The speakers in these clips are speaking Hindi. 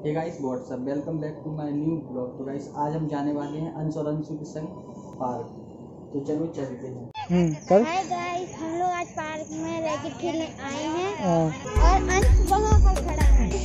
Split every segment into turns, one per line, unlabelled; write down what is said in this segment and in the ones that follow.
Hey guys what's up, welcome back to my new blog. तो गाइस आज हम जाने वाले हैं अंश और अंशु के संग पार्क। तो चलो चलते हैं।
हाय गाइस, हम लोग आज पार्क में रैकेट खेलने आए हैं और अंश वहाँ पर खड़ा है।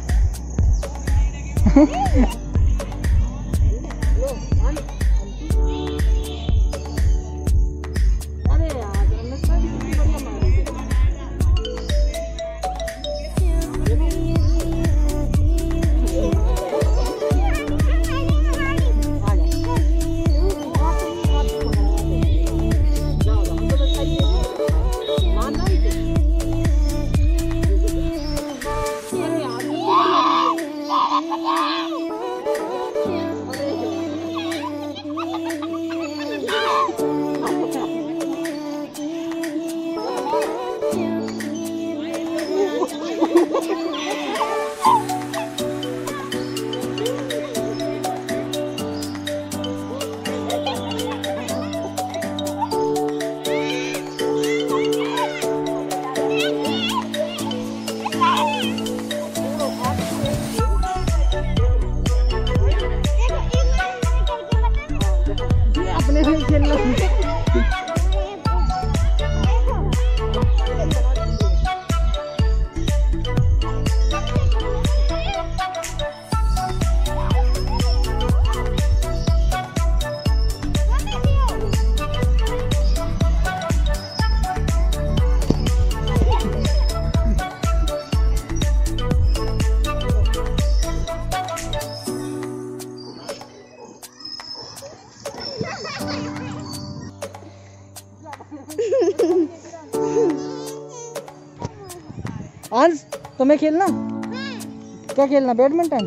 अंश, तुम्हें खेलना? क्या खेलना? बैडमिंटन?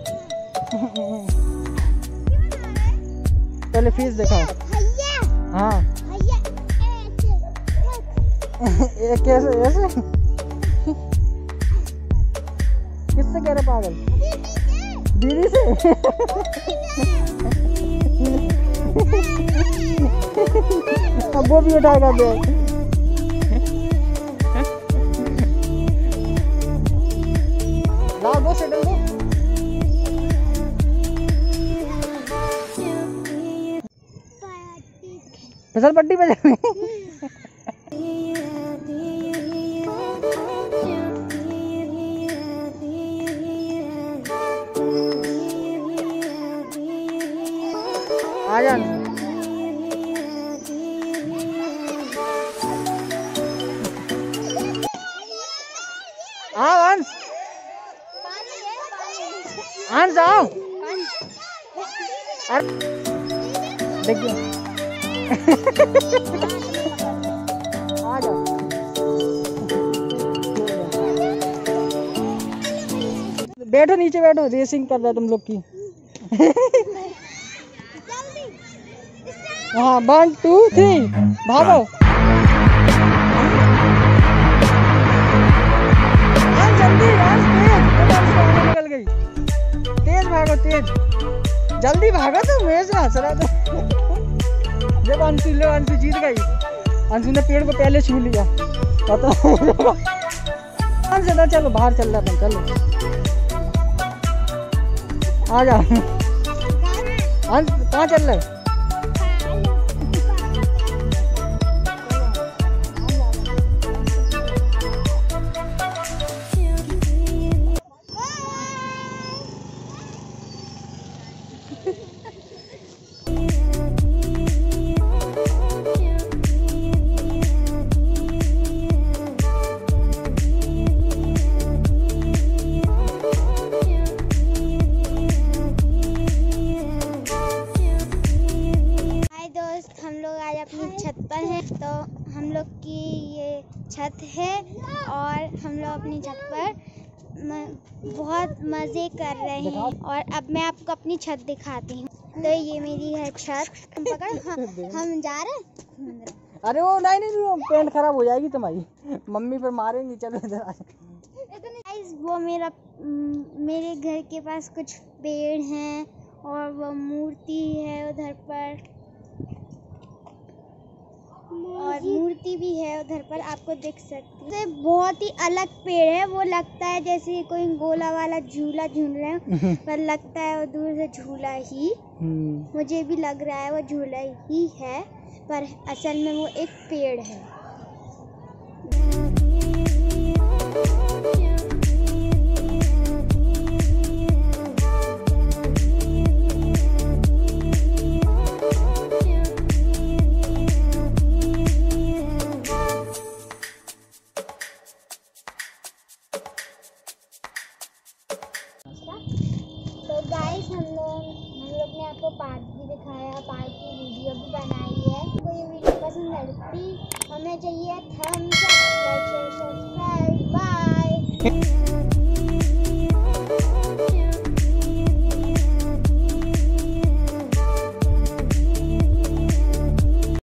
पहले फीस दिखाओ। हाँ कैसे ऐसे? किससे कह रहे पागल? दीदी से? अब वो भी उठाएगा बैग। दो सेटल दो। फिसल पट्टी पे जाने। आ जा। हाँ अंश, अंश आओ। देखिए आ जाओ। बैठो नीचे बैठो, रेसिंग कर रहा है तुम लोग की। हाँ 1 2 3 भागो। निकल गई। तेज भागो, तेज जल्दी भागो। तो मैं से हंस रहा था जब अंशु जीत गई। अंशु ने पेड़ को पहले छू लिया। पता अंश चलो बाहर चल रहा था, चलो आ जाओ। अंश कहाँ चल रहे?
अपनी छत पर हैं। तो हम लोग की ये छत है और हम लोग अपनी छत पर बहुत मज़े कर रहे हैं। और अब मैं आपको अपनी छत दिखाती हूँ। तो ये मेरी है छत। पकड़। हम जा रहे हैं।
अरे वो नहीं वो पेंट खराब हो जाएगी तुम्हारी, मम्मी पर मारेंगी। चलो इधर आ।
वो मेरे घर के पास कुछ पेड़ हैं और वो मूर्ति है उधर पर। और मूर्ति भी है उधर पर, आपको दिख सकती है। बहुत ही अलग पेड़ है, वो लगता है जैसे कोई गोला वाला झूला झूल रहे हैं पर लगता है वो दूर से झूला ही, मुझे भी लग रहा है वो झूला ही है, पर असल में वो एक पेड़ है। तो गाइस हम लोग ने आपको पार्क भी दिखाया, पार्क की वीडियो भी बनाई है। आपको ये वीडियो पसंद लगती हमें चाहिए thumbs up, like, share, subscribe, bye.